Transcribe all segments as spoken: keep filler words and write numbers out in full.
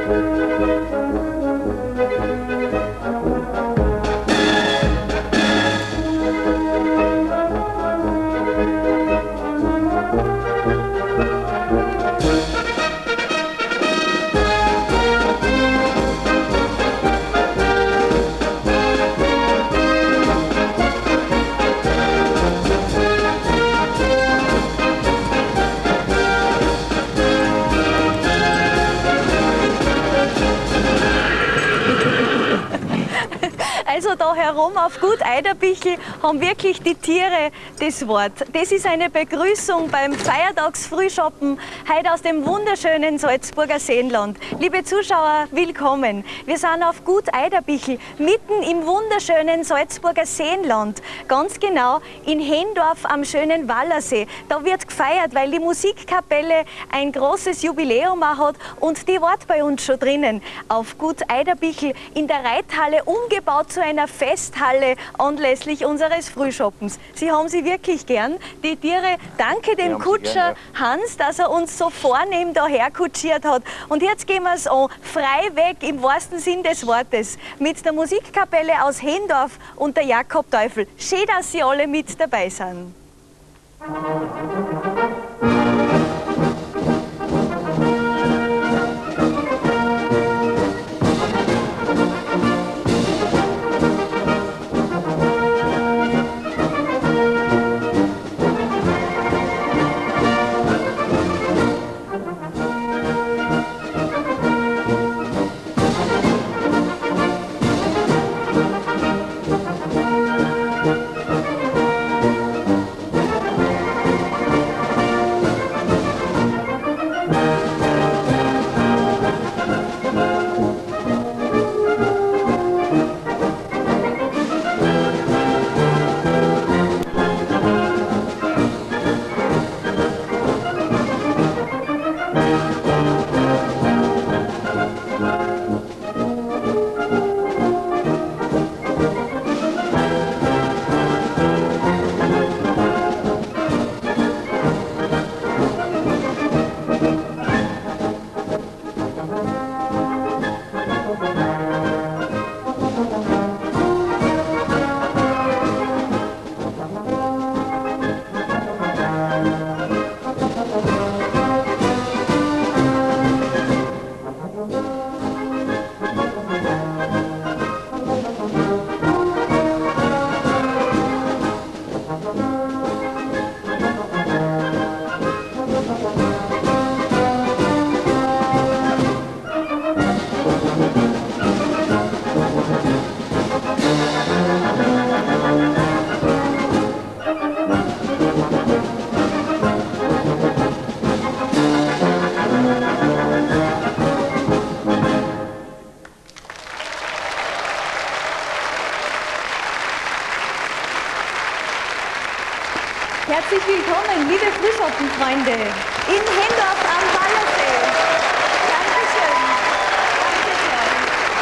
Also da herum auf Gut Eiderbichl haben wirklich die Tiere das Wort. Das ist eine Begrüßung beim Feiertagsfrühschoppen heute aus dem wunderschönen Salzburger Seenland. Liebe Zuschauer, willkommen. Wir sind auf Gut Eiderbichl, mitten im wunderschönen Salzburger Seenland. Ganz genau in Hendorf am schönen Wallersee. Da wird gefeiert, weil die Musikkapelle ein großes Jubiläum auch hat und die Wort bei uns schon drinnen. Auf Gut Eiderbichl in der Reithalle umgebaut zu einer Festhalle anlässlich unseres Frühschoppens. Sie haben sie wirklich gern, die Tiere. Danke dem Kutscher gern, ja. Hans, dass er uns so vornehm daher kutschiert hat. Und jetzt gehen wir es an, frei weg im wahrsten Sinn des Wortes, mit der Musikkapelle aus Hendorf und der Jakob Teufel. Schön, dass Sie alle mit dabei sind. Herzlich willkommen, liebe Frühschoppenfreunde, in Hendorf am Wallersee. Dankeschön. Dankeschön.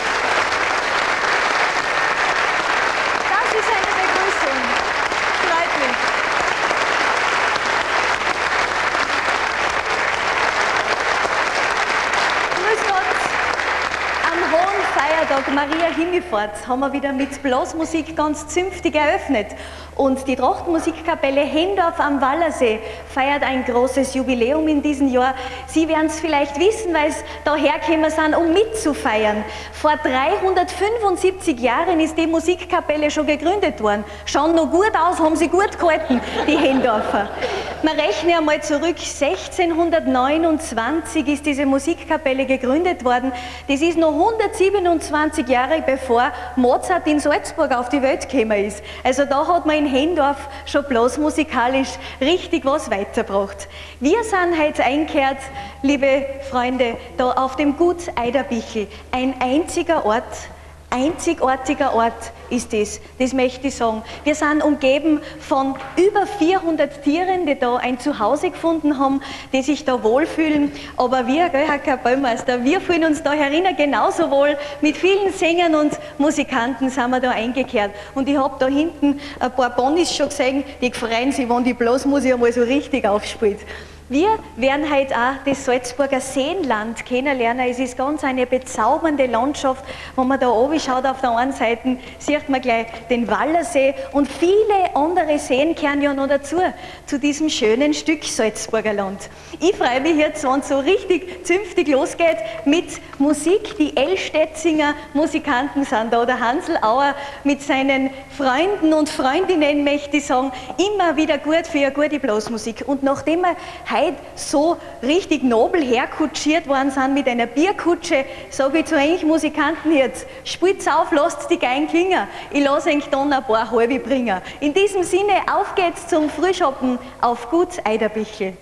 Das ist eine Begrüßung. Freut mich. Grüß Gott. Am hohen Feiertag Maria Himmelfahrt haben wir wieder mit Blasmusik ganz zünftig eröffnet. Und die Trachtenmusikkapelle Hendorf am Wallersee feiert ein großes Jubiläum in diesem Jahr. Sie werden es vielleicht wissen, weil es daher gekommen sind, um mitzufeiern. Vor dreihundertfünfundsiebzig Jahren ist die Musikkapelle schon gegründet worden. Schauen noch gut aus, haben sie gut gehalten, die Hendorfer. Man rechne einmal zurück, sechzehnhundertneunundzwanzig ist diese Musikkapelle gegründet worden. Das ist noch hundertsiebenundzwanzig Jahre bevor Mozart in Salzburg auf die Welt gekommen ist. Also da hat man in Hendorf schon blasmusikalisch richtig was weitergebracht. Wir sind heute eingekehrt, liebe Freunde, da auf dem Gut Eiderbichl. Ein einziger Ort, einzigartiger Ort ist das, das möchte ich sagen. Wir sind umgeben von über vierhundert Tieren, die da ein Zuhause gefunden haben, die sich da wohlfühlen. Aber wir, gell, Herr Kapellmeister, wir fühlen uns da herinnen genauso wohl. Mit vielen Sängern und Musikanten sind wir da eingekehrt. Und ich habe da hinten ein paar Ponys schon gesehen, die freuen sich, wenn die Blasmusik einmal so richtig aufspielt. Wir werden heute auch das Salzburger Seenland kennenlernen. Es ist ganz eine bezaubernde Landschaft. Wenn man da oben schaut, auf der einen Seite sieht man gleich den Wallersee und viele andere Seen kehren ja noch dazu, zu diesem schönen Stück Salzburger Land. Ich freue mich jetzt, wenn es so richtig zünftig losgeht mit Musik. Die Elstedtzinger Musikanten sind da. Der Hansl Auer mit seinen Freunden und Freundinnen, möchte ich sagen, immer wieder gut für eine gute Blasmusik. Und nachdem wir heute so richtig nobel herkutschiert worden sind mit einer Bierkutsche, sage ich zu euch Musikanten jetzt, spielt's auf, lasst die Geigen klingen. Ich lasse euch dann ein paar halbe bringen. In diesem Sinne, auf geht's zum Frühschoppen auf Gut Eiderbichel.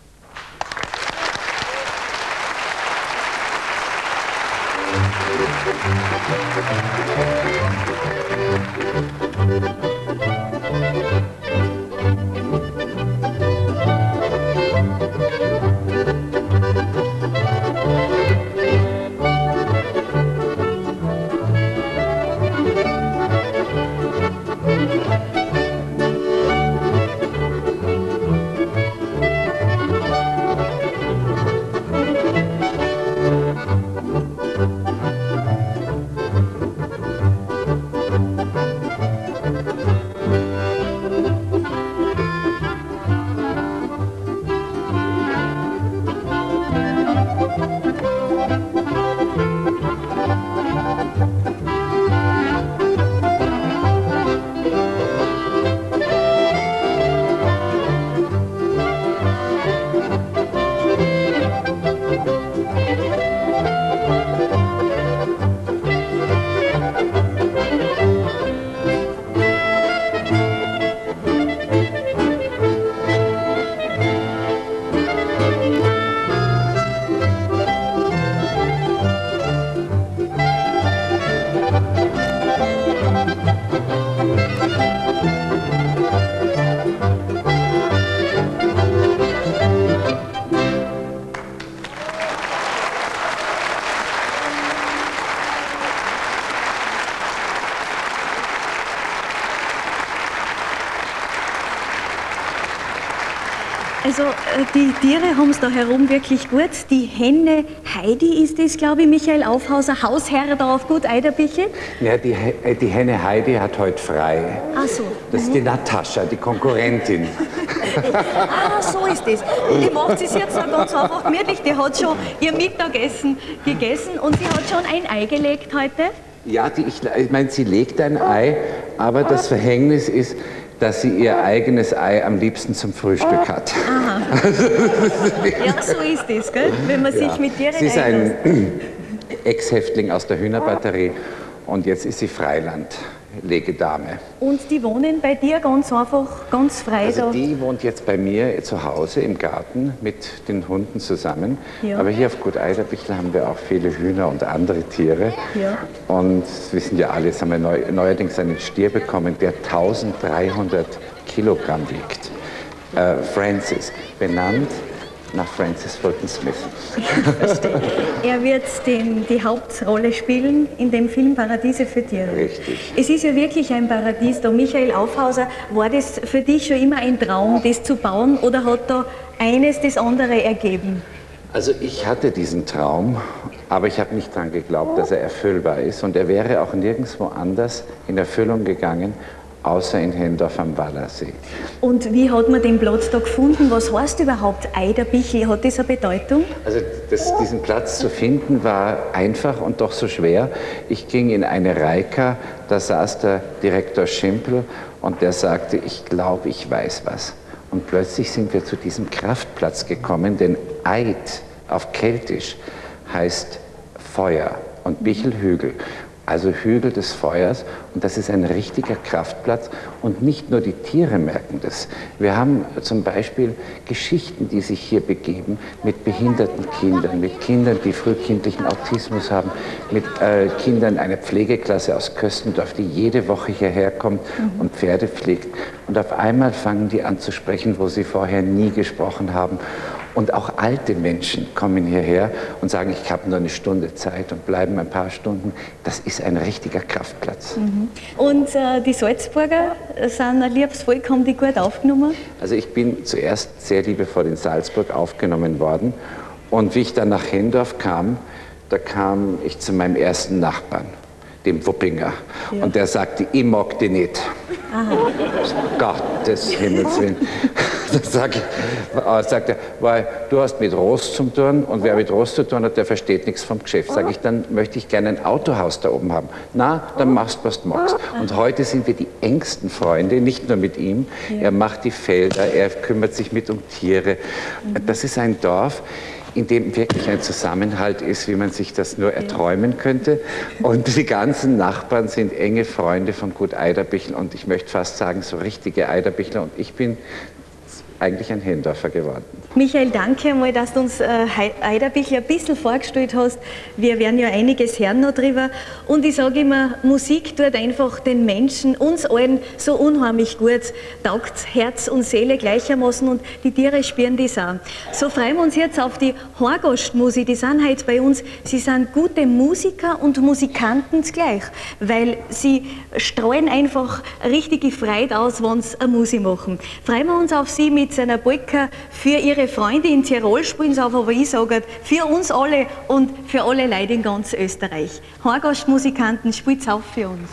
Also die Tiere haben es da herum wirklich gut. Die Henne Heidi ist es, glaube ich, Michael Aufhauser, Hausherr da auf Gut Eiderbichel. Ja, die, die Henne Heidi hat heute frei. Ach so. Das ist die Natascha, die Konkurrentin. Ah, so ist es. Die macht es jetzt auch ganz einfach gemütlich. Die hat schon ihr Mittagessen gegessen und sie hat schon ein Ei gelegt heute. Ja, die, ich, ich meine, sie legt ein Ei, aber das Verhängnis ist, dass sie ihr eigenes Ei am liebsten zum Frühstück hat. Aha. Ja, so ist es, gell? Wenn man sich Ja. mit Tieren Sie ist ein einlässt. Ex-Häftling aus der Hühnerbatterie und jetzt ist sie Freilandlegedame. Und die wohnen bei dir ganz einfach, ganz frei Also da? die wohnt jetzt bei mir zu Hause im Garten mit den Hunden zusammen. Ja. Aber hier auf Gut Eiderbichel haben wir auch viele Hühner und andere Tiere. Ja. Und das wissen ja alle, jetzt haben wir neu, neuerdings einen Stier bekommen, der dreizehnhundert Kilogramm wiegt. Äh, Francis, benannt nach Francis Fulton Smith. Verstehe. Er wird den, die Hauptrolle spielen in dem Film Paradiese für Tiere. Richtig. Es ist ja wirklich ein Paradies da. Michael Aufhauser, war das für dich schon immer ein Traum, das zu bauen, oder hat da eines das andere ergeben? Also ich hatte diesen Traum, aber ich habe nicht daran geglaubt, dass er erfüllbar ist. Und er wäre auch nirgendwo anders in Erfüllung gegangen, außer in Hendorf am Wallersee. Und wie hat man den Platz da gefunden? Was heißt überhaupt Eiderbichel? Hat das eine Bedeutung? Also das, diesen Platz zu finden war einfach und doch so schwer. Ich ging in eine Reika, da saß der Direktor Schimpel und der sagte, ich glaube, ich weiß was. Und plötzlich sind wir zu diesem Kraftplatz gekommen, denn Eid auf Keltisch heißt Feuer und Bichel Hügel. Also Hügel des Feuers, und das ist ein richtiger Kraftplatz, und nicht nur die Tiere merken das. Wir haben zum Beispiel Geschichten, die sich hier begeben, mit behinderten Kindern, mit Kindern, die frühkindlichen Autismus haben, mit äh, Kindern einer Pflegeklasse aus Köstendorf, die jede Woche hierher kommt und Pferde pflegt. Und auf einmal fangen die an zu sprechen, wo sie vorher nie gesprochen haben. Und auch alte Menschen kommen hierher und sagen, ich habe nur eine Stunde Zeit und bleiben ein paar Stunden. Das ist ein richtiger Kraftplatz. Mhm. Und äh, die Salzburger sind ein liebes Volk, haben die gut aufgenommen? Also ich bin zuerst sehr liebevoll in Salzburg aufgenommen worden. Und wie ich dann nach Hendorf kam, da kam ich zu meinem ersten Nachbarn, dem Wuppinger. Ja. Und der sagte, ich mag die nicht. Aha. Gottes Himmels Willen. Dann sag ich, äh, sagt er, weil du hast mit Rost zu tun und wer mit Rost zu tun hat, der versteht nichts vom Geschäft. Sag ich, dann möchte ich gerne ein Autohaus da oben haben. Na, dann machst du, was du magst. Und heute sind wir die engsten Freunde, nicht nur mit ihm. Ja. Er macht die Felder, er kümmert sich mit um Tiere. Mhm. Das ist ein Dorf, in dem wirklich ein Zusammenhalt ist, wie man sich das nur erträumen könnte. Und die ganzen Nachbarn sind enge Freunde von Gut Eiderbichel und ich möchte fast sagen, so richtige Eiderbichler. Und ich bin eigentlich ein Hendorfer geworden. Michael, danke einmal, dass du uns äh, Eiderbichel ein bisschen vorgestellt hast. Wir werden ja einiges hören noch drüber. Und ich sage immer, Musik tut einfach den Menschen, uns allen so unheimlich gut, taugt Herz und Seele gleichermaßen und die Tiere spüren das auch. So freuen wir uns jetzt auf die Horgastmusik. Die sind heute bei uns. Sie sind gute Musiker und Musikanten zugleich, weil sie streuen einfach richtige Freude aus, wenn sie eine Musik machen. Freuen wir uns auf sie mit seiner Polka für ihre Freunde in Tirol, spielen sie auf, aber ich sage, für uns alle und für alle Leute in ganz Österreich. Horgastmusikanten, spielt's auf für uns.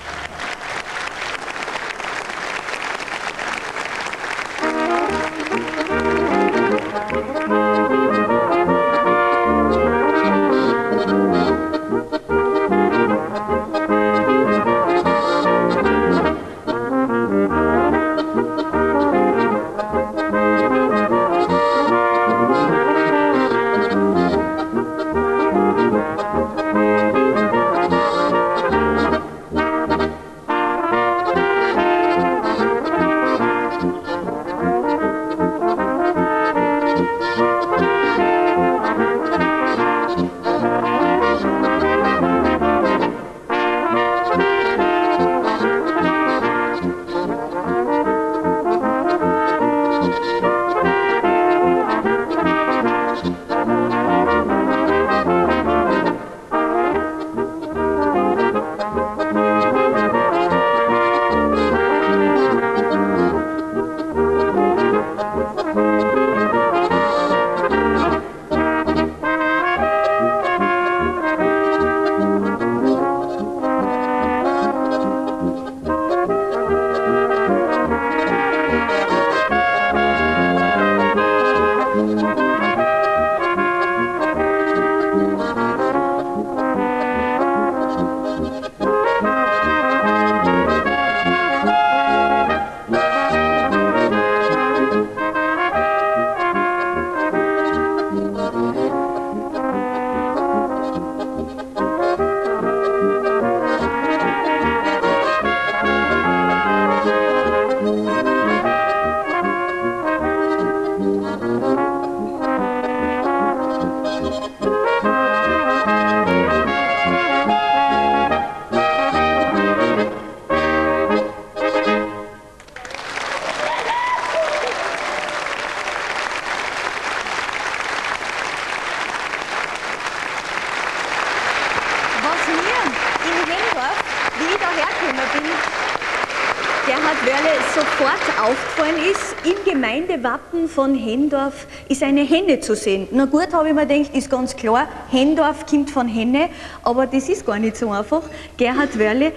Sofort aufgefallen ist, im Gemeindewappen von Hendorf ist eine Henne zu sehen. Na gut, habe ich mir gedacht, ist ganz klar, Hendorf kommt von Henne, aber das ist gar nicht so einfach. Gerhard Wörle,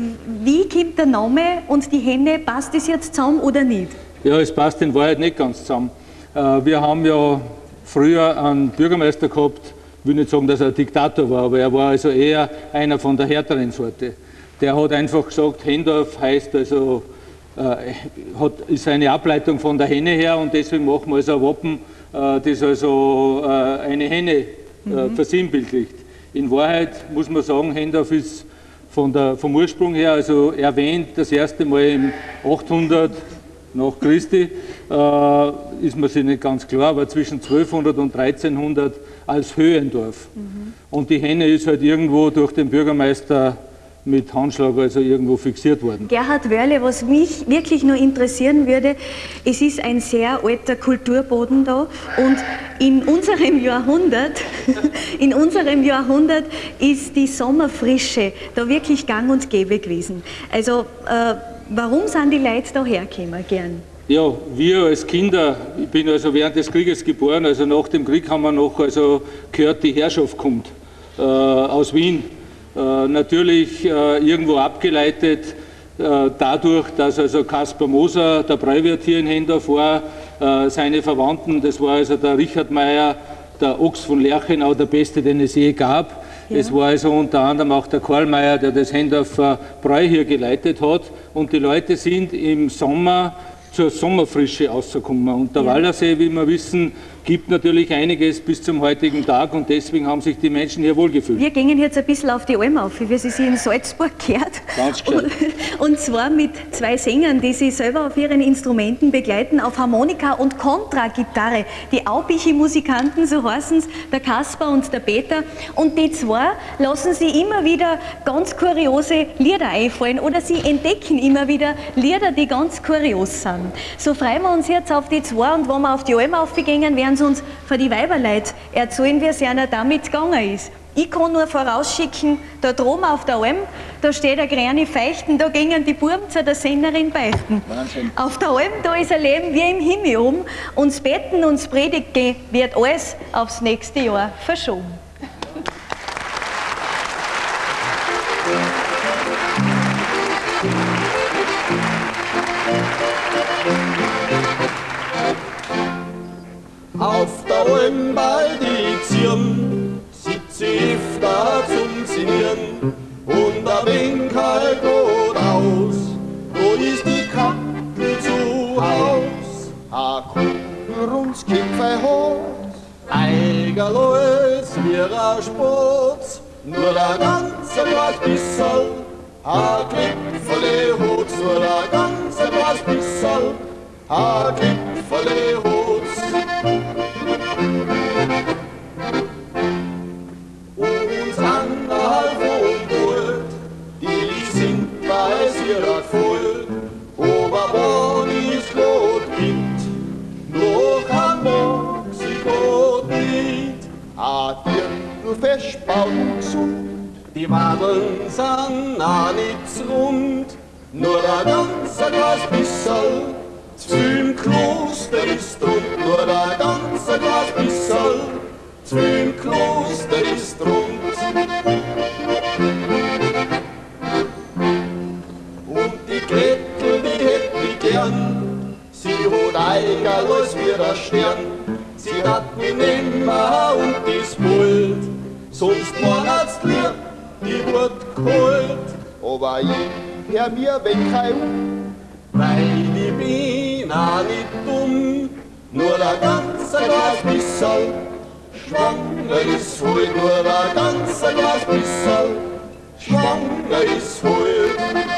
wie kommt der Name und die Henne, passt das jetzt zusammen oder nicht? Ja, es passt in Wahrheit nicht ganz zusammen. Wir haben ja früher einen Bürgermeister gehabt, ich will nicht sagen, dass er ein Diktator war, aber er war also eher einer von der härteren Sorte. Der hat einfach gesagt, Hendorf heißt also, Äh, hat, ist eine Ableitung von der Henne her und deswegen machen wir also ein Wappen, äh, das also äh, eine Henne äh, mhm. versinnbildlicht. In Wahrheit muss man sagen, Hendorf ist von der, vom Ursprung her also erwähnt, das erste Mal im achthundert nach Christi, äh, ist man sich nicht ganz klar, aber zwischen zwölfhundert und dreizehnhundert als Höhendorf. Mhm. Und die Henne ist halt irgendwo durch den Bürgermeister mit Handschlag also irgendwo fixiert worden. Gerhard Wörle, was mich wirklich nur interessieren würde, es ist ein sehr alter Kulturboden da und in unserem Jahrhundert, in unserem Jahrhundert ist die Sommerfrische da wirklich gang und gäbe gewesen. Also äh, warum sind die Leute da hergekommen gern? Ja, wir als Kinder, ich bin also während des Krieges geboren, also nach dem Krieg haben wir noch also gehört, die Herrschaft kommt äh, aus Wien. Äh, natürlich äh, irgendwo abgeleitet äh, dadurch, dass also Kaspar Moser, der Bräuwirt hier in Hendorf war, äh, seine Verwandten, das war also der Richard Meyer, der Ochs von Lerchenau, der Beste, den es je gab. Ja. Es war also unter anderem auch der Karl Meyer, der das Hendorfer Bräu hier geleitet hat. Und die Leute sind im Sommer zur Sommerfrische rausgekommen. Und der ja. Wallersee, wie wir wissen, gibt natürlich einiges bis zum heutigen Tag und deswegen haben sich die Menschen hier wohlgefühlt. Wir gehen jetzt ein bisschen auf die Alm auf, wie sie sich in Salzburg gehört. Ganz gescheit. Und, und zwar mit zwei Sängern, die sie selber auf ihren Instrumenten begleiten, auf Harmonika und Kontragitarre. Die Aubichi-Musikanten, so heißen es, der Kaspar und der Peter. Und die zwei lassen sie immer wieder ganz kuriose Lieder einfallen oder sie entdecken immer wieder Lieder, die ganz kurios sind. So freuen wir uns jetzt auf die zwei und wenn wir auf die Alm aufgehen, werden sie uns für die Weiberleute erzählen, wie es einer damit gegangen ist. Ich kann nur vorausschicken, da droben auf der Alm, da steht der Gräne Feichten, da gingen die Buben zu der Sängerin beichten. Wahnsinn. Auf der Alm, da ist ein Leben wie im Himmel um, und das Betten und das Predigen wird alles aufs nächste Jahr verschoben. Auf der Alm bei die Zirn sitze ich öfter zum Sinnieren und der Winkel geht aus, wo ist die Kappel zu Haus? A Kuchenrunds Kipfei hat, Eigerlois wie a Spatz, nur ein ganz kleines Bisserl, a Kipferle hat's, nur ein ganz kleines Bisserl, a Kipferle hat's. Und anderhalb vom Bord, die sind weiß ihrer Volk, aber wann ist grad Wind, noch ein mag sie grad nicht. A Dirndl festbaut und gesund, die Wadeln sind auch nicht rund, nur ein ganzer Glas Bisserl. Zwischen Kloster ist rund, nur ein ganzer Glas Bisserl. Zwischen Kloster ist rund. Und die Gretel, die hätt ich gern, sie hat Eigerlois wie ein Stern. Sie hat mich nimmer und das wollt, sonst warnet's lieb, die wird kalt. Aber ich hör mir weg heim, weil ich bin auch nicht dumm, nur ein ganzer Glas Bisserl, schwanger ist voll, nur ein ganzer Glas Bisserl, schwanger ist voll.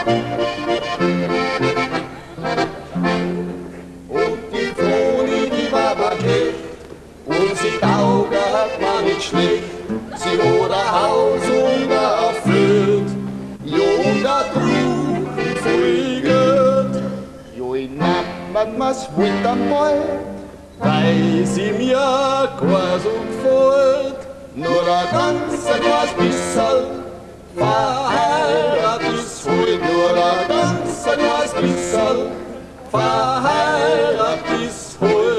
Und die Froni, die war bakett, und sie Auge hat man nicht schlecht, sie hat ein Haus und ein Feld, ja und ein Truch voll Geld. Ich nahm mir's wohl einmal, weil sie mir gar so gefällt. Nur ein ganzer Glas Bisserl, verheiratet ist voll. Nur ein ganzer Glas Bisserl, verheiratet ist voll.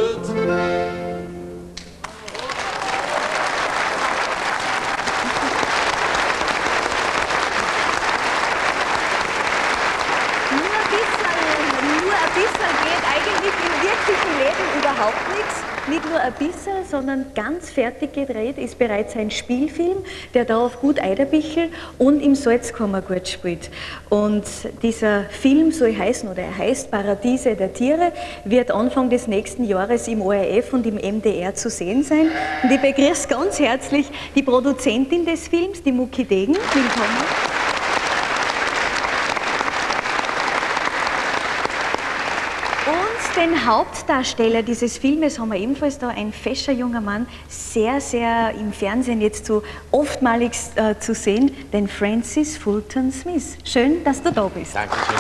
Überhaupt nichts, nicht nur ein bisschen, sondern ganz fertig gedreht ist bereits ein Spielfilm, der da auf Gut Eiderbichel und im Salzkammergut spielt. Und dieser Film soll heißen, oder er heißt Paradiese der Tiere, wird Anfang des nächsten Jahres im O R F und im M D R zu sehen sein. Und ich begrüße ganz herzlich die Produzentin des Films, die Mucki Degen. Willkommen. Und den Hauptdarsteller dieses Filmes haben wir ebenfalls da, ein fescher junger Mann, sehr, sehr im Fernsehen jetzt so oftmalig äh, zu sehen, den Francis Fulton Smith. Schön, dass du da bist. Danke schön.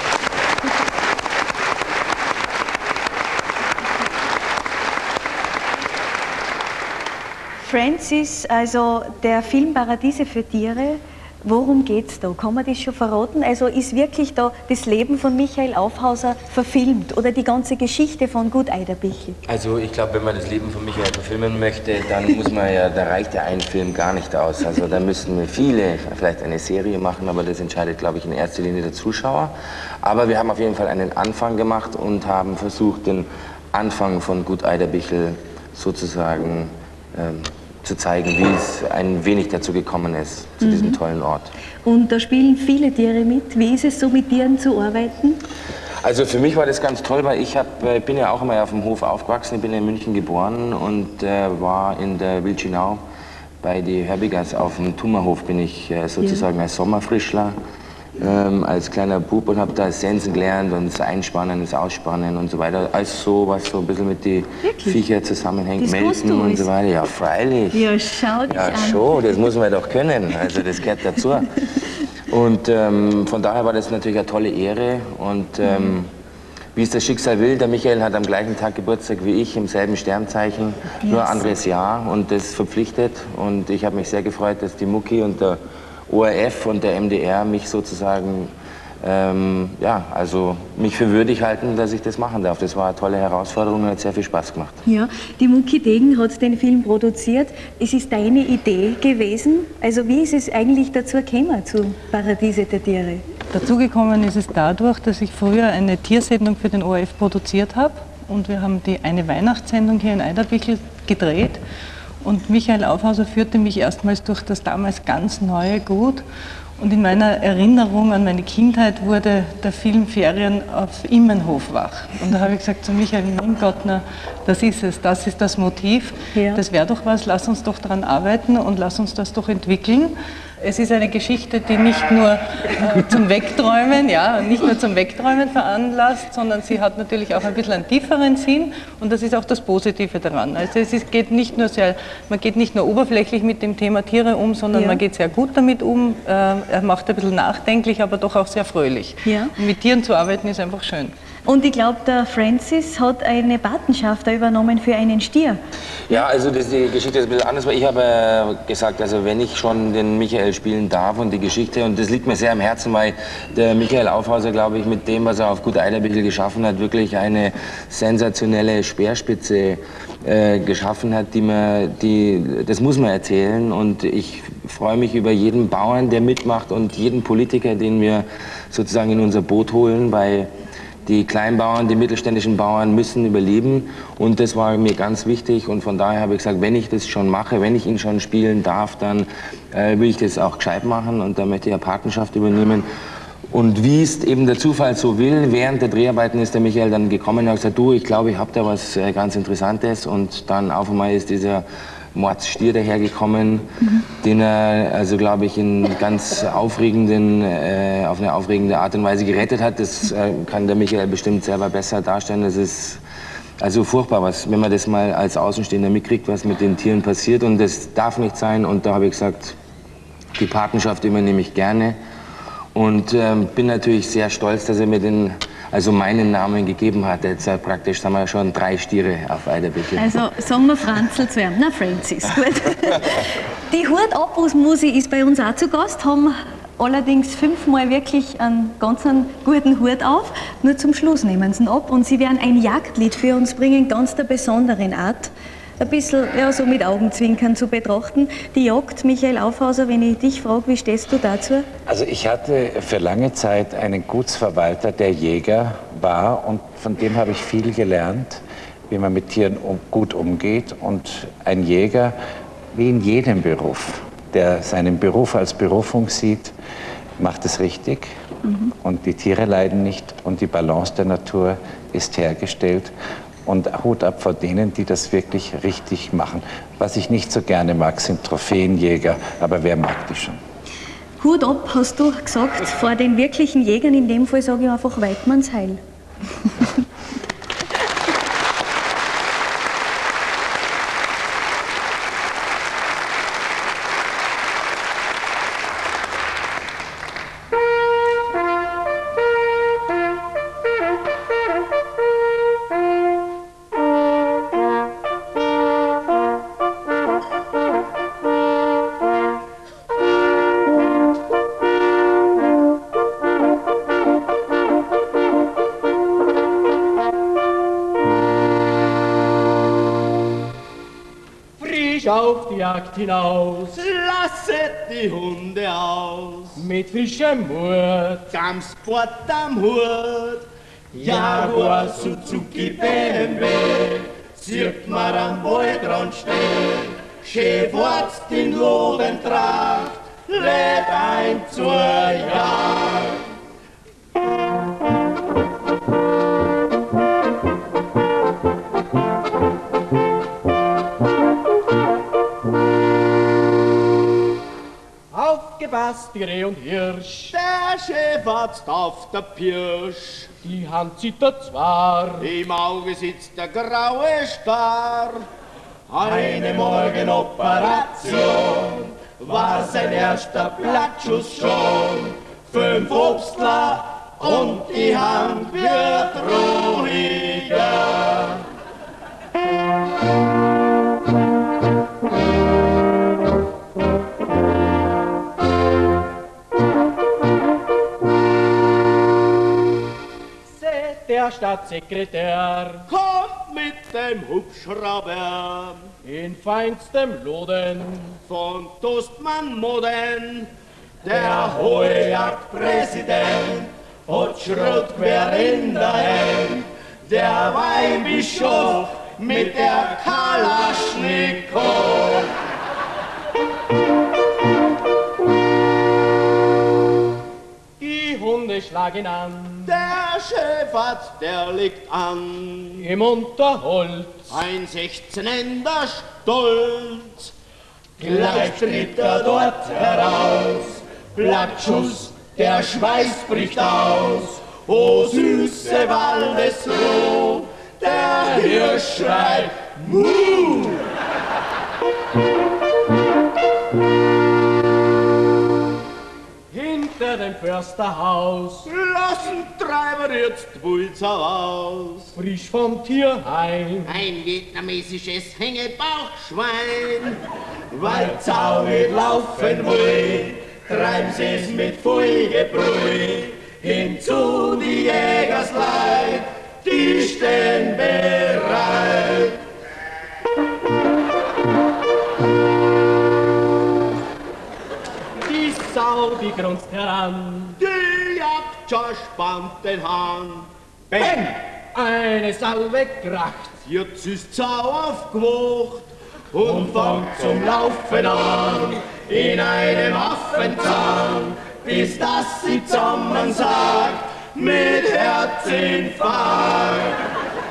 Francis, also der Film Paradiese für Tiere, worum geht's da? Kann man das schon verraten? Also ist wirklich da das Leben von Michael Aufhauser verfilmt oder die ganze Geschichte von Gut Eiderbichl? Also ich glaube, wenn man das Leben von Michael verfilmen möchte, dann muss man ja, da reicht ja ein Film gar nicht aus. Also da müssten wir viele, vielleicht eine Serie machen, aber das entscheidet, glaube ich, in erster Linie der Zuschauer. Aber wir haben auf jeden Fall einen Anfang gemacht und haben versucht, den Anfang von Gut Eiderbichl sozusagen ähm, zu zeigen, wie es ein wenig dazu gekommen ist, zu mhm. diesem tollen Ort. Und da spielen viele Tiere mit. Wie ist es so, mit Tieren zu arbeiten? Also für mich war das ganz toll, weil ich hab, äh, bin ja auch immer auf dem Hof aufgewachsen. Ich bin in München geboren und äh, war in der Wilchinau bei den Herbigers auf dem Tummerhof, bin ich äh, sozusagen ja. als Sommerfrischler, ähm, als kleiner Bub und habe da Sensen gelernt und das Einspannen, das Ausspannen und so weiter. Alles so, was so ein bisschen mit den Viecher zusammenhängt, das melken und so weiter. Ja, freilich. Ja, schau dich ja, an. schon, das muss man doch können. Also das gehört dazu. Und ähm, von daher war das natürlich eine tolle Ehre. Und ähm, wie es das Schicksal will, der Michael hat am gleichen Tag Geburtstag wie ich, im selben Sternzeichen, yes. nur ein anderes Jahr und das verpflichtet. Und ich habe mich sehr gefreut, dass die Mucki und der O R F und der M D R mich sozusagen, ähm, ja, also mich für würdig halten, dass ich das machen darf. Das war eine tolle Herausforderung und hat sehr viel Spaß gemacht. Ja, die Mucki Degen hat den Film produziert. Es ist deine Idee gewesen. Also wie ist es eigentlich dazu gekommen, zu Paradiese der Tiere? Dazugekommen ist es dadurch, dass ich früher eine Tiersendung für den O R F produziert habe und wir haben die eine Weihnachtssendung hier in Eiderbichl gedreht. Und Michael Aufhauser führte mich erstmals durch das damals ganz neue Gut. Und in meiner Erinnerung an meine Kindheit wurde der Film Ferien auf Immenhof wach. Und da habe ich gesagt zu Michael, mein Gott, na, das ist es, das ist das Motiv. Ja. Das wäre doch was, lass uns doch daran arbeiten und lass uns das doch entwickeln. Es ist eine Geschichte, die nicht nur äh, zum Wegträumen, ja, nicht nur zum Wegträumen veranlasst, sondern sie hat natürlich auch ein bisschen einen tieferen Sinn und das ist auch das Positive daran. Also es ist, geht nicht nur sehr, man geht nicht nur oberflächlich mit dem Thema Tiere um, sondern ja. man geht sehr gut damit um. Äh, er macht ein bisschen nachdenklich, aber doch auch sehr fröhlich. Ja. Und mit Tieren zu arbeiten ist einfach schön. Und ich glaube, der Francis hat eine Patenschaft übernommen für einen Stier. Ja, also das, die Geschichte ist ein bisschen anders, weil ich habe äh, gesagt, also wenn ich schon den Michael spielen darf und die Geschichte, und das liegt mir sehr am Herzen, weil der Michael Aufhauser, glaube ich, mit dem, was er auf Gut Eiderbichl geschaffen hat, wirklich eine sensationelle Speerspitze äh, geschaffen hat, die man, die, das muss man erzählen. Und ich freue mich über jeden Bauern, der mitmacht und jeden Politiker, den wir sozusagen in unser Boot holen, weil die Kleinbauern, die mittelständischen Bauern müssen überleben und das war mir ganz wichtig und von daher habe ich gesagt, wenn ich das schon mache, wenn ich ihn schon spielen darf, dann äh, will ich das auch gescheit machen und da möchte ich eine Patenschaft übernehmen. Und wie es eben der Zufall so will, während der Dreharbeiten ist der Michael dann gekommen und hat gesagt, du, ich glaube, ich habe da was äh, ganz Interessantes und dann auf einmal ist dieser Mordsstier dahergekommen, mhm. den er, also glaube ich, in ganz aufregenden, äh, auf eine aufregende Art und Weise gerettet hat. Das äh, kann der Michael bestimmt selber besser darstellen. Das ist also furchtbar, was, wenn man das mal als Außenstehender mitkriegt, was mit den Tieren passiert. Und das darf nicht sein. Und da habe ich gesagt, die Patenschaft übernehme ich gerne. Und äh, bin natürlich sehr stolz, dass er mir den also meinen Namen gegeben hat. Jetzt äh, praktisch haben wir schon drei Stiere auf Eiderbichl. Also sagen wir Franzl zu ihm. Na Francis, gut. Die Hut-ab-Musi ist bei uns auch zu Gast, haben allerdings fünfmal wirklich einen ganz guten Hut auf. Nur zum Schluss nehmen sie ihn ab und sie werden ein Jagdlied für uns bringen, ganz der besonderen Art. Ein bisschen ja, so mit Augenzwinkern zu betrachten. Die Jagd, Michael Aufhauser, wenn ich dich frage, wie stehst du dazu? Also ich hatte für lange Zeit einen Gutsverwalter, der Jäger war und von dem habe ich viel gelernt, wie man mit Tieren um, gut umgeht. Und ein Jäger, wie in jedem Beruf, der seinen Beruf als Berufung sieht, macht es richtig. Mhm. Und die Tiere leiden nicht und die Balance der Natur ist hergestellt. Und Hut ab vor denen, die das wirklich richtig machen. Was ich nicht so gerne mag, sind Trophäenjäger, aber wer mag die schon? Hut ab, hast du gesagt, vor den wirklichen Jägern, in dem Fall sage ich einfach Weidmannsheil. frisch auf die Jagd hinaus. Lasset die Hunde aus. Mit frischem Mut. Ganz fort am Hut. Jaguar, Suzuki, B M W. Sieht man am Waldrand stehen. Schön fort's in Lodentracht. Lädt ein zur Jagd. Aufgepasst, die Reh und Hirsch. Der Schäferz auf der Pirsch. Die Hand zittert zwar. Im Auge sitzt der graue Star. Eine Morgenoperation war sein erster Blattschuss schon. Fünf Obstler und die Hand wird ruhiger. Der Staatssekretär kommt mit dem Hubschrauber in feinstem Loden von Toastmann Moden. Der hohe Jagdpräsident hat Schrotgewehr in der Hand. Der Weihbischof mit der Kalaschnikow. Die Hunde schlagen an. Der Schäferz, der liegt an. Im Unterholz. Ein sechzehnender Stolz. Gleich tritt er dort heraus. Blattschuss, der Schweiß bricht aus. O süße Waldesruh, der Hirsch schreit Muh. Hinter dem Försterhaus lassen Treiber jetzt Pulser aus. Frisch vom Tierheim ein vietnamesisches Hängebauchschwein. Weil Zau nicht laufen will, treiben sie's mit Fulgebrüll. Hinzu die Jägersleid, die stehen bereit. Die Sau, die grunzt heran. Die Jagdschar spannt den Hahn. Bang! Eine Salve kracht. Jetzt ist Sau aufgewacht und fängt zum Laufen an. In einem Affenzahn, bis dass sie zusammen sagt, mit Herzinfarkt.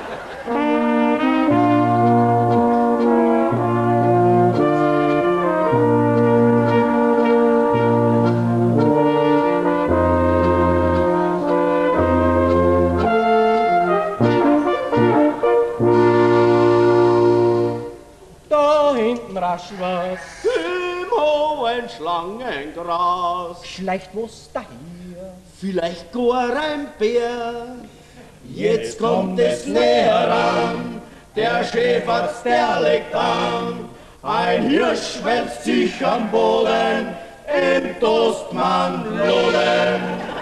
Da hinten rasch was. Im hohen Schlangengras schleicht was daher. Vielleicht gar ein Bär. Jetzt kommt es näher ran. Der Schäferz, der legt an. Ein Hirsch wälzt sich am Boden. Im Toastmann loden.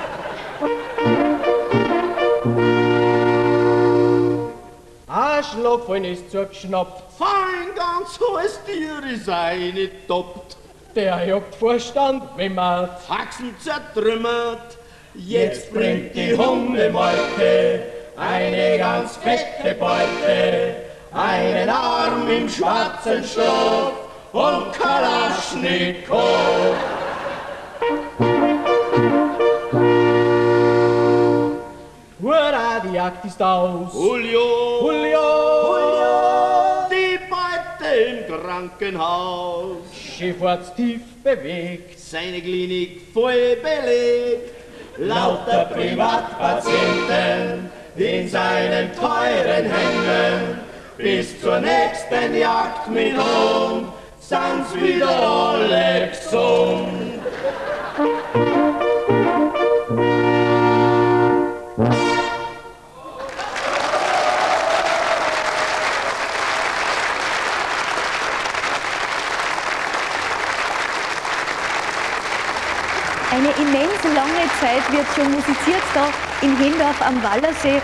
Ein Schlagfallen ist zugeschnappt. Fein ganz hohes Tier ist eingetoppt. Der Jagdvorstand wimmert. Haxen zertrümmert. Jetzt bringt die Hundemeute eine ganz fette Beute. Einen Arm im schwarzen Stoff und Kalaschnikow. Hurra, die Jagd ist aus. Julio, Julio, Julio, die Beute im Krankenhaus. Schäferz tief bewegt. Seine Klinik voll belegt. Lauter Privatpatienten in seinen teuren Händen. Bis zur nächsten Jagd mit Hund sind's wieder alle gesund. Eine immens lange Zeit wird schon musiziert da in Hindorf am Wallersee.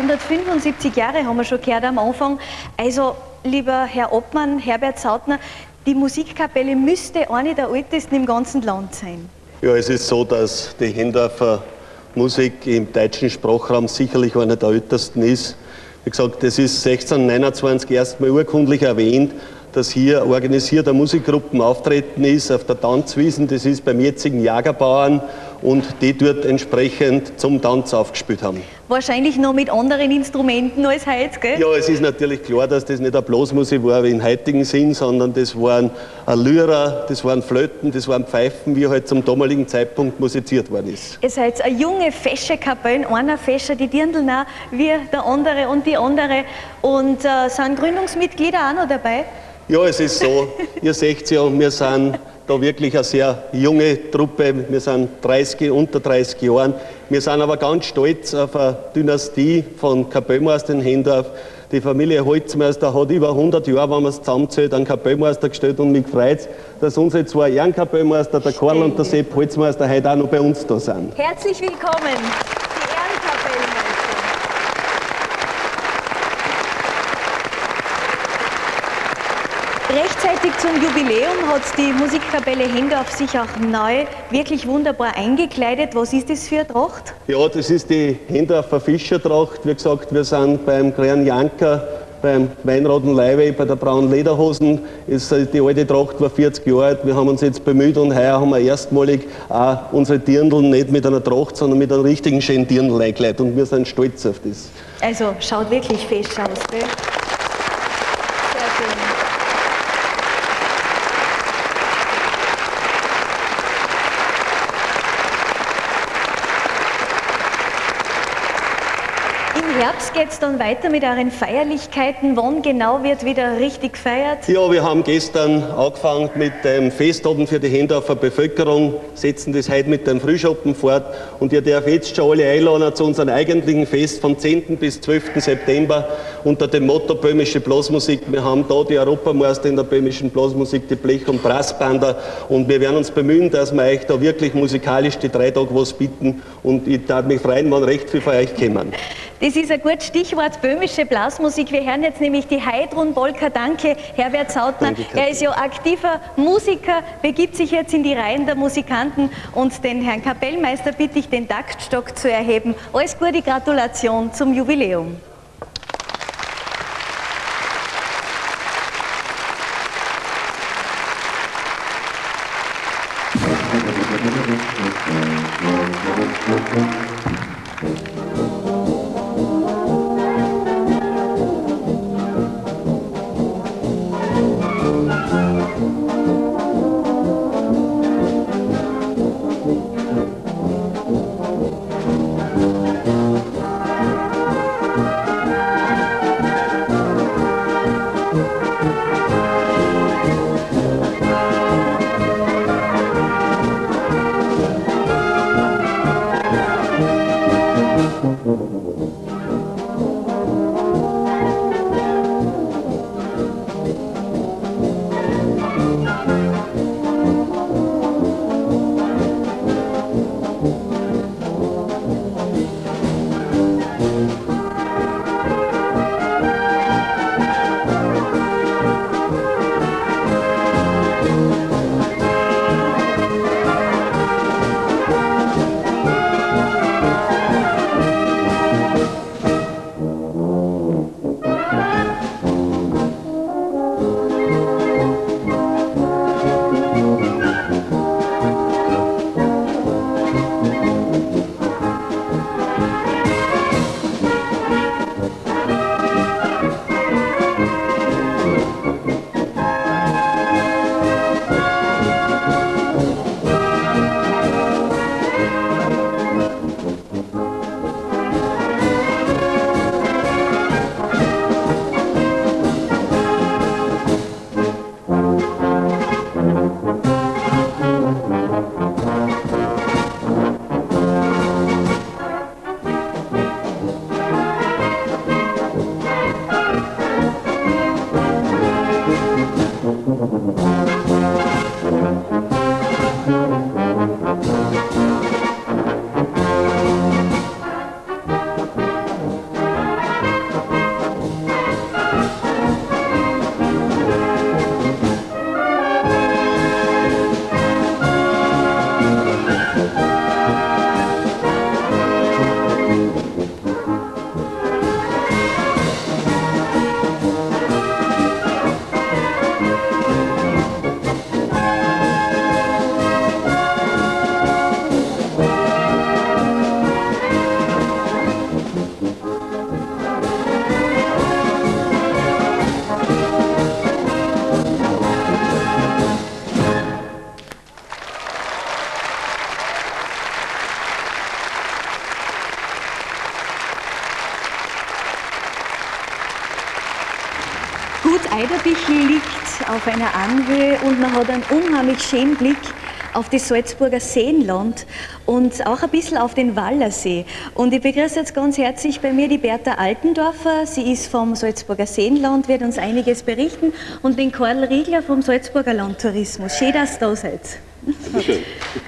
dreihundertfünfundsiebzig Jahre haben wir schon gehört am Anfang. Also, lieber Herr Obmann, Herbert Sautner, Die Musikkapelle müsste eine der ältesten im ganzen Land sein. Ja, es ist so, dass die Hendorfer Musik im deutschen Sprachraum sicherlich eine der ältesten ist. Wie gesagt, das ist sechzehnhundertneunundzwanzig erstmal urkundlich erwähnt, dass hier organisierter Musikgruppen auftreten ist auf der Tanzwiesen. Das ist beim jetzigen Jagerbauern und die dort entsprechend zum Tanz aufgespielt haben. Wahrscheinlich noch mit anderen Instrumenten als heute, gell? Ja, es ist natürlich klar, dass das nicht eine Blasmusik war wie im heutigen Sinn, sondern das waren Lyra, das waren Flöten, das waren Pfeifen, wie halt zum damaligen Zeitpunkt musiziert worden ist. Ihr seid eine junge, fesche Kapelle, einer fescher, die Dirndl auch wie der andere und die andere. Und äh, sind Gründungsmitglieder auch noch dabei? Ja, es ist so, ihr seht ja, wir sind da wirklich eine sehr junge Truppe, wir sind dreißig, unter dreißig Jahren. Wir sind aber ganz stolz auf eine Dynastie von Kapellmeistern in Hendorf. Die Familie Holzmeister hat über hundert Jahre, wenn man es zusammenzählt, einen Kapellmeister gestellt und mich freut, dass unsere zwei Ehrenkapellmeister, der Karl und der Sepp Holzmeister, heute auch noch bei uns da sind. Herzlich willkommen, die Ehrenkapellmeister. Rechtzeitig zum Jubiläum hat die Musikkapelle Hendorf sich auch neu wirklich wunderbar eingekleidet. Was ist das für eine Tracht? Ja, das ist die Hendorfer Fischertracht. Wie gesagt, wir sind beim kleinen Janker, beim Weinroten Leibe, bei der braunen Lederhosen. Ist, die alte Tracht war vierzig Jahre alt. Wir haben uns jetzt bemüht und heuer haben wir erstmalig auch unsere Dirndl nicht mit einer Tracht, sondern mit einem richtigen schönen Dirndl eingekleidet. Und wir sind stolz auf das. Also schaut wirklich fest aus, gell? Sehr schön. Im Herbst geht es dann weiter mit euren Feierlichkeiten. Wann genau wird wieder richtig gefeiert? Ja, wir haben gestern angefangen mit dem Festabend für die Hendorfer Bevölkerung, setzen das heute mit dem Frühschoppen fort und ich darf jetzt schon alle einladen zu unserem eigentlichen Fest vom zehnten bis zwölften September unter dem Motto Böhmische Blasmusik. Wir haben da die Europameister in der böhmischen Blasmusik, die Blech- und Brassbander, und wir werden uns bemühen, dass wir euch da wirklich musikalisch die drei Tage was bieten, und ich darf mich freuen, wenn recht viel von euch kommen. Das ist ein gutes Stichwort, böhmische Blasmusik. Wir hören jetzt nämlich die Heidrun Polka. Danke, Herbert Sautner. Danke, er ist ja aktiver Musiker, begibt sich jetzt in die Reihen der Musikanten, und den Herrn Kapellmeister bitte ich, den Taktstock zu erheben. Alles Gute, Gratulation zum Jubiläum. Eiderbichl liegt auf einer Anhöhe und man hat einen unheimlich schönen Blick auf das Salzburger Seenland und auch ein bisschen auf den Wallersee. Und ich begrüße jetzt ganz herzlich bei mir die Bertha Altendorfer. Sie ist vom Salzburger Seenland, wird uns einiges berichten, und den Karl Riegler vom Salzburger Landtourismus. Schön, dass ihr da seid. Schön.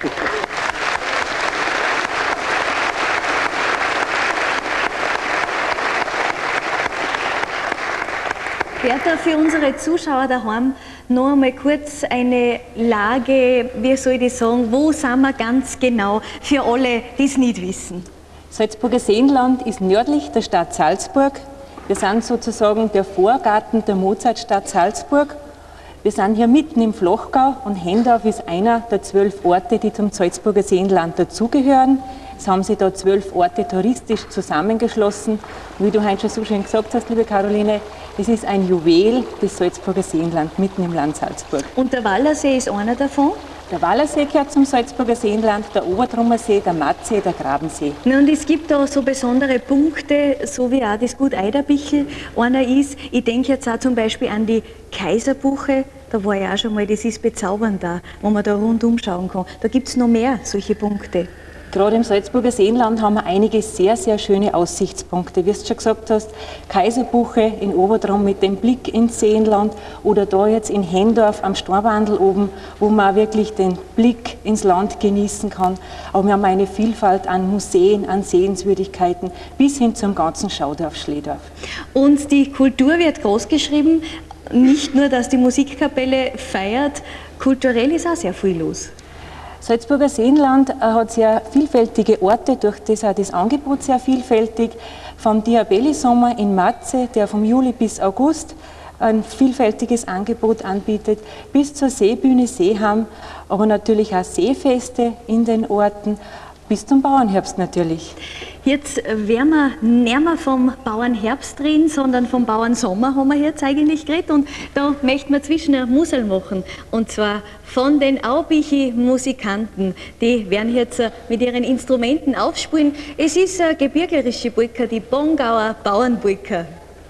Bertha, für unsere Zuschauer daheim noch einmal kurz eine Lage, wie soll ich das sagen, wo sind wir ganz genau, für alle, die es nicht wissen? Salzburger Seenland ist nördlich der Stadt Salzburg. Wir sind sozusagen der Vorgarten der Mozartstadt Salzburg. Wir sind hier mitten im Flachgau und Hendorf ist einer der zwölf Orte, die zum Salzburger Seenland dazugehören. Es haben sich da zwölf Orte touristisch zusammengeschlossen. Und wie du heute schon so schön gesagt hast, liebe Caroline, es ist ein Juwel des Salzburger Seenland mitten im Land Salzburg. Und der Wallersee ist einer davon? Der Wallersee gehört zum Salzburger Seenland, der Obertrummer See, der Mattsee, der Grabensee. Na, und es gibt da so besondere Punkte, so wie auch das Gut Eiderbichl einer ist. Ich denke jetzt auch zum Beispiel an die Kaiserbuche. Da war ich auch schon mal, das ist bezaubernd da, wo man da rundum schauen kann. Da gibt es noch mehr solche Punkte. Gerade im Salzburger Seenland haben wir einige sehr, sehr schöne Aussichtspunkte. Wie du schon gesagt hast, Kaiserbuche in Obertrum mit dem Blick ins Seenland oder da jetzt in Hendorf am Storwandl oben, wo man auch wirklich den Blick ins Land genießen kann. Aber wir haben eine Vielfalt an Museen, an Sehenswürdigkeiten bis hin zum ganzen Schaudorf Schledorf. Und die Kultur wird groß geschrieben, nicht nur, dass die Musikkapelle feiert, kulturell ist auch sehr viel los. Salzburger Seenland hat sehr vielfältige Orte, durch das auch das Angebot sehr vielfältig. Vom Diabelli-Sommer in Matze, der vom Juli bis August ein vielfältiges Angebot anbietet, bis zur Seebühne Seeham, aber natürlich auch Seefeste in den Orten, bis zum Bauernherbst natürlich. Jetzt werden wir nicht mehr vom Bauernherbst reden, sondern vom Bauernsommer haben wir jetzt eigentlich geredet. Und da möchten wir zwischen eine Musel machen. Und zwar von den Aubichi-Musikanten. Die werden jetzt mit ihren Instrumenten aufspielen. Es ist eine gebirgerische Polka, die Bongauer Bauernpolka.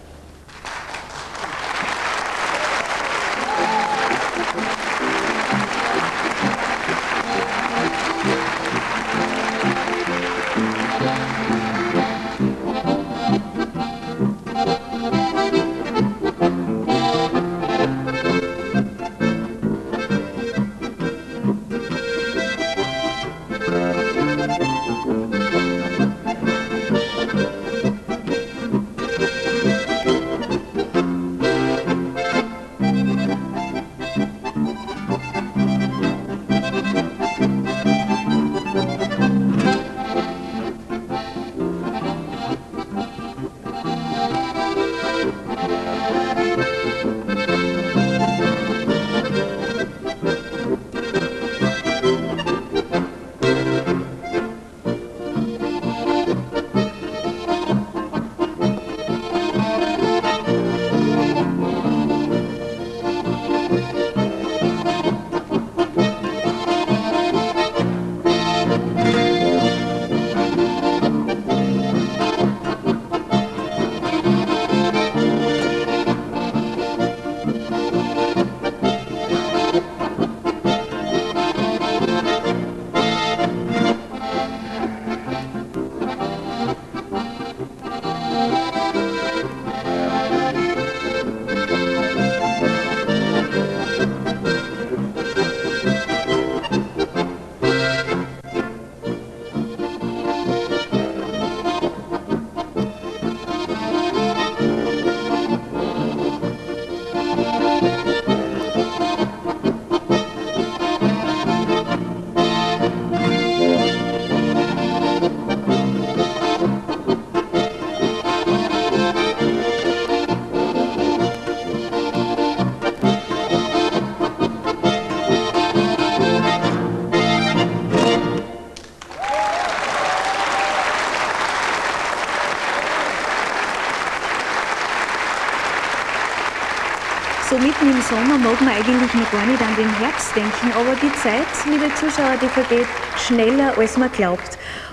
So mitten im Sommer mag man eigentlich noch gar nicht an den Herbst denken, aber die Zeit, liebe Zuschauer, die vergeht schneller, als man glaubt.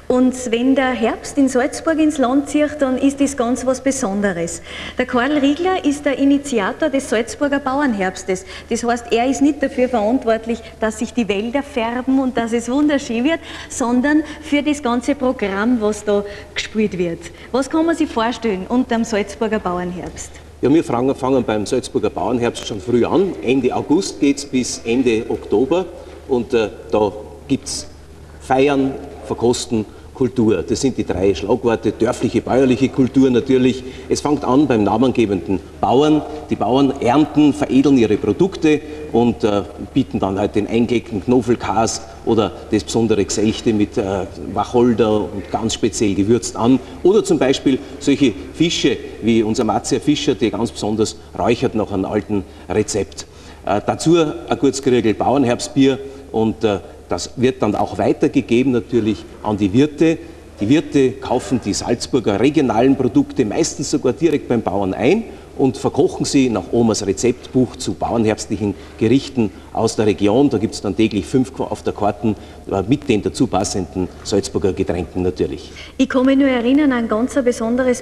Und wenn der Herbst in Salzburg ins Land zieht, dann ist das ganz was Besonderes. Der Karl Riegler ist der Initiator des Salzburger Bauernherbstes. Das heißt, er ist nicht dafür verantwortlich, dass sich die Wälder färben und dass es wunderschön wird, sondern für das ganze Programm, was da gespielt wird. Was kann man sich vorstellen unter dem Salzburger Bauernherbst? Ja, wir fangen, fangen beim Salzburger Bauernherbst schon früh an. Ende August geht es bis Ende Oktober und äh, da gibt es Feiern, Verkosten, Kultur. Das sind die drei Schlagworte, dörfliche, bäuerliche Kultur natürlich. Es fängt an beim namengebenden Bauern. Die Bauern ernten, veredeln ihre Produkte und äh, bieten dann halt den eingelegten Knofelkas oder das besondere Geselchte mit äh, Wacholder und ganz speziell gewürzt an. Oder zum Beispiel solche Fische wie unser Marzia Fischer, die ganz besonders räuchert nach einem alten Rezept. Äh, dazu ein kurz Gerügel Bauernherbstbier und äh, das wird dann auch weitergegeben natürlich an die Wirte. Die Wirte kaufen die Salzburger regionalen Produkte meistens sogar direkt beim Bauern ein und verkochen sie nach Omas Rezeptbuch zu bauernherbstlichen Gerichten aus der Region. Da gibt es dann täglich fünf auf der Karte mit den dazu passenden Salzburger Getränken natürlich. Ich kann mich nur erinnern an ein ganz besonderes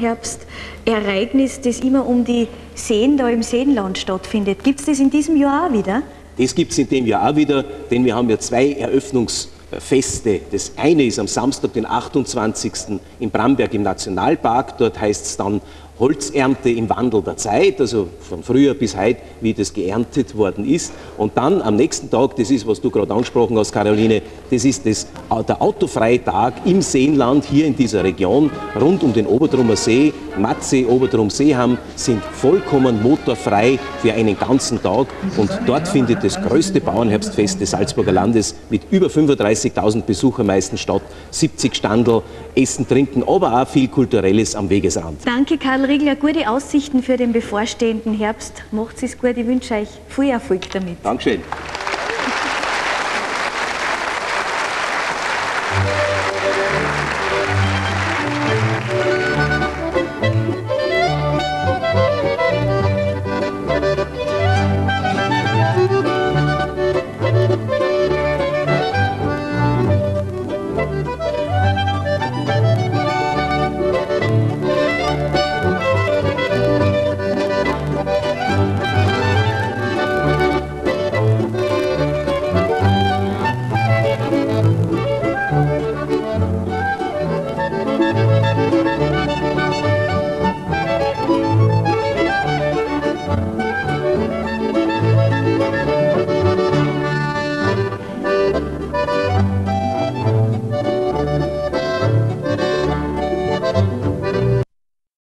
Bauernherbst-Ereignis, das immer um die Seen da im Seenland stattfindet. Gibt es das in diesem Jahr auch wieder? Das gibt es in dem Jahr auch wieder, denn wir haben ja zwei Eröffnungsfeste. Das eine ist am Samstag, den achtundzwanzigsten in Bramberg im Nationalpark. Dort heißt es dann Holzernte im Wandel der Zeit, also von früher bis heute, wie das geerntet worden ist. Und dann am nächsten Tag, das ist, was du gerade angesprochen hast, Caroline, das ist das, der autofreie Tag im Seenland hier in dieser Region, rund um den Obertrummer See. Matzee, Obertrum, Seeham sind vollkommen motorfrei für einen ganzen Tag. Und dort findet das größte Bauernherbstfest des Salzburger Landes mit über fünfunddreißigtausend Besuchern meistens statt. siebzig Standel, Essen, Trinken, aber auch viel Kulturelles am Wegesrand. Danke, Karl Riegler. Gute Aussichten für den bevorstehenden Herbst. Macht's es gut. Ich wünsche euch viel Erfolg damit. Dankeschön.